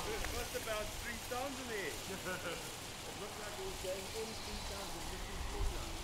What's about 3,000 there? It looked like it was going in 3,000 looking quarter.